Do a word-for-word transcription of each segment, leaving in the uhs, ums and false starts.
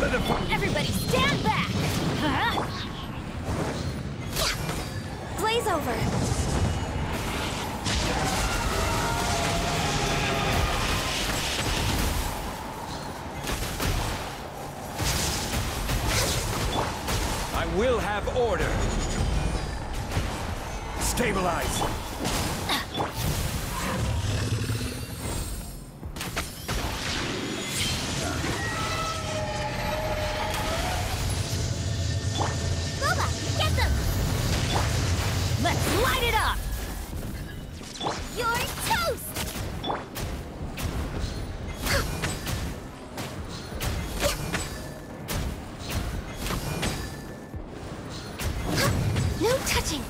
Everybody stand back! Huh? Blaze over! I will have order. Stabilize. Let's light it up! You're toast! No touching!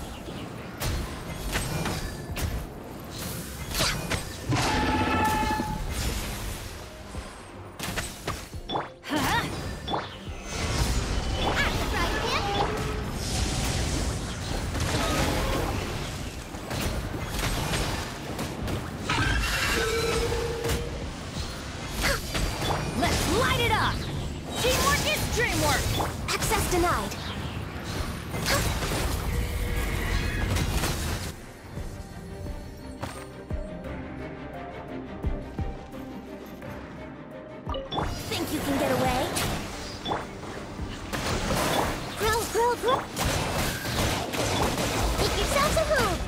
Light it up! Teamwork is dreamwork! Access denied. Think you can get away? Growl, growl, growl! Make yourselves a home!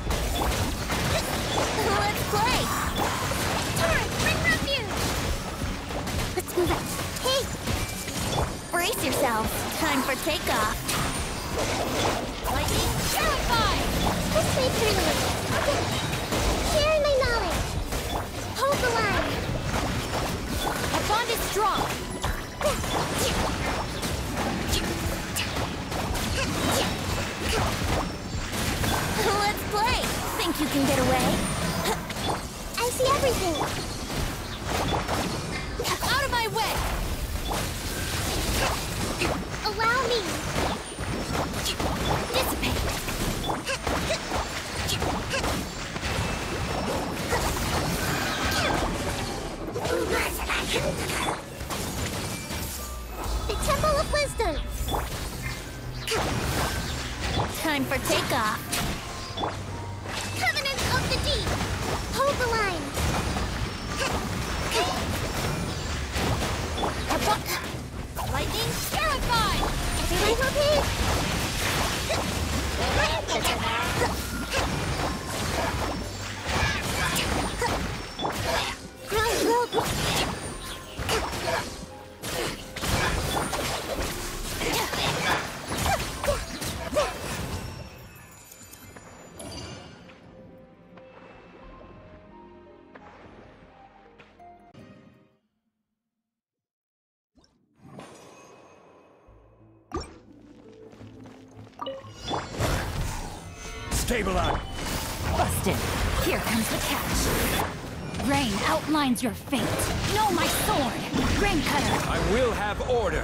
Let's play! Turret, bring refuge! Let's move it. Hey! Brace yourselves. Time for takeoff. Lightning, terrified! This way through. Okay. Share my knowledge. Hold the line. Our bond is strong. Let's play. Think you can get away? I see everything. Out of my way! Allow me! Dissipate! The Temple of Wisdom! Time for takeoff! Covenant of the Deep! Hold the line! Lightning terrified! Everyone okay? Grow, grow, Stabilize. Busted. Here comes the catch. Rain outlines your fate. Know my sword. Rain cutter. I will have order.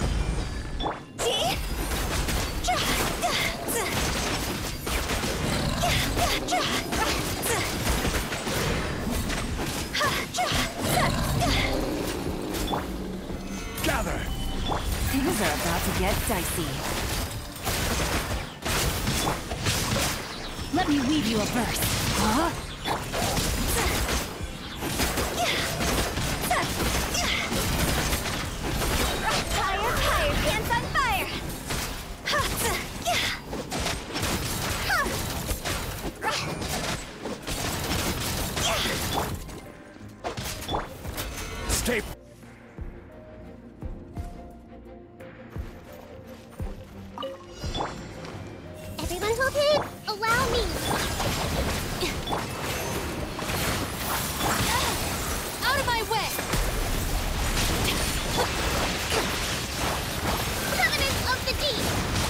Gather. Things are about to get dicey. Let me weave you a verse. Huh? Fire, fire, pants on fire! Stay. Everyone hold it! Allow me! Out of my way! Covenant of the Deep!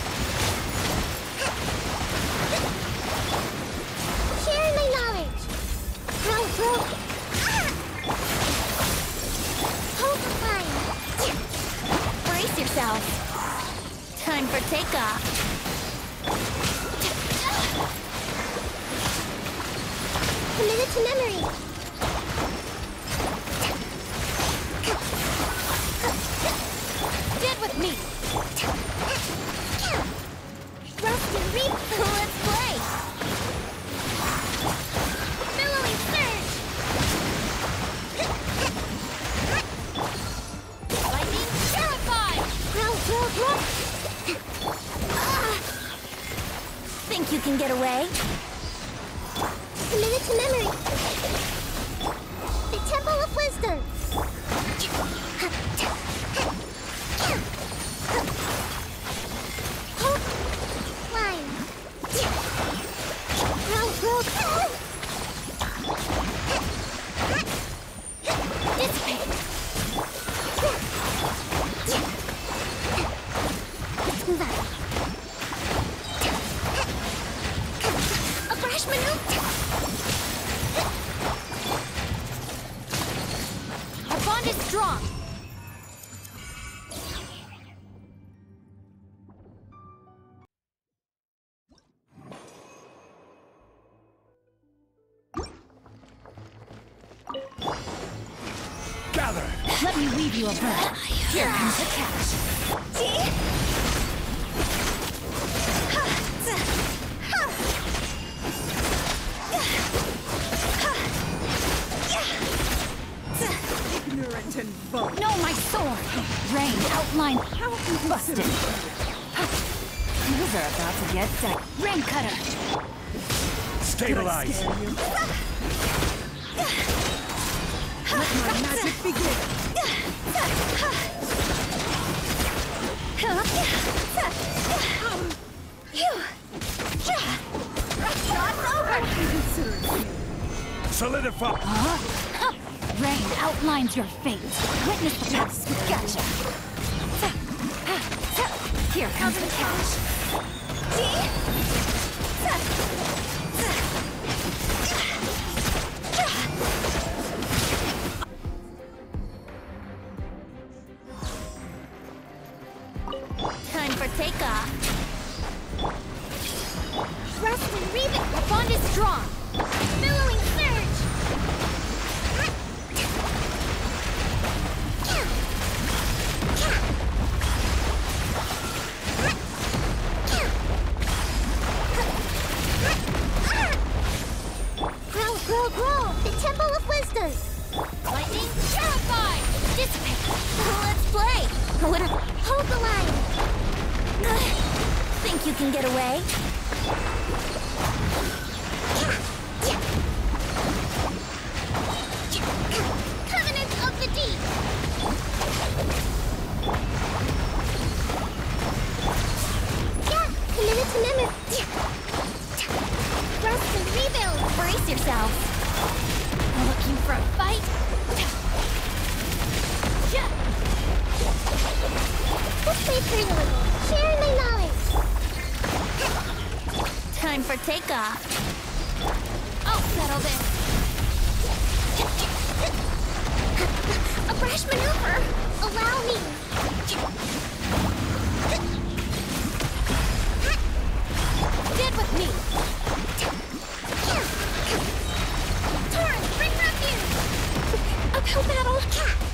Share my knowledge! Grow, grow! Ah! Hold the line! Brace yourself. Time for takeoff. Committed to memory! Dead with Think you can get away? Commit it to memory. The Temple of Wisdom. Hope. Line. Grow, grow, grow. Dissipate. Let's move out. A brash maneuver. Our bond is strong. Gather! Let me weave you a bird. Here comes the catch. Ignorant and vulgar. No, my sword! Rain outline busted. These are about to get set. Rain cutter. Stabilize! Let my magic begin. Shot's over! Consider it. Solidify! Huh? Rain outlines your fate. Witness the path. Gotcha. Here comes the catch. Time for takeoff. Rest and rebuild. Our bond is strong. Billowing surge. Grow, grow, grow. The Temple of Wisdom. Lightning terrified. Dissipate. Let's play. What a Hold the line. think you can get away? Covenant of the Deep. Yeah, committed to memory. Rest and rebuild. Brace yourself. Looking for a fight? Let's play pretty little. Sharing my knowledge. Time for takeoff. I'll settle this. A brash maneuver. Allow me. Dead with me. Torrent, bring refuge. Uphill battle.